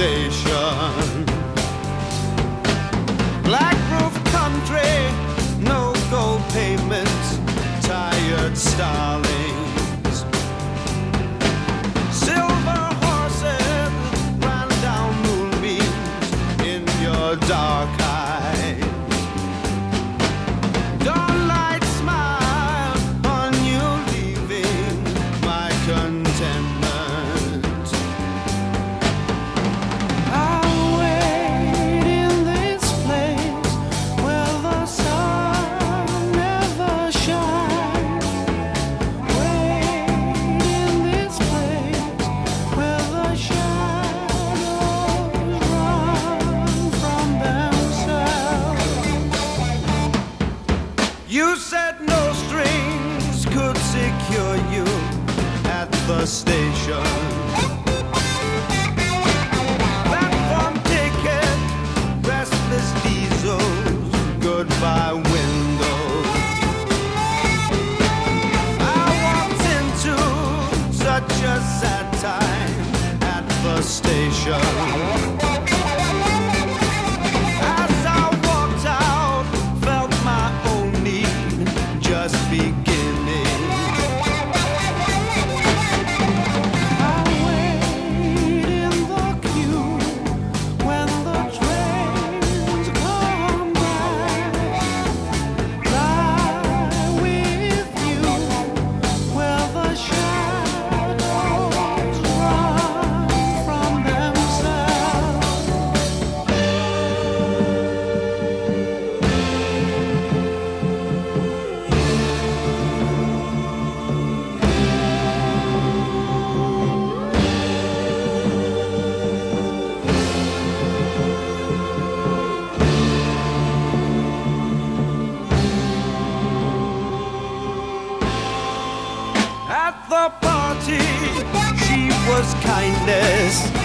station. Black roof country, no gold pavements, tired starlings. Silver horses ran down moonbeams in your dark eyes. Dawnlight smile on you leaving my contentment. I'll wait in this place where the sun never shines. Wait in this place where the shadows run from themselves. You said no strings could secure you at the station. Platform ticket, restless diesels, goodbye windows. I walked into such a sad time at the station. As I walked out, felt my own need just beginning. I wait in the queue when the trains come back. Lie with you where the shadows run from themselves. At the party, she was kindness.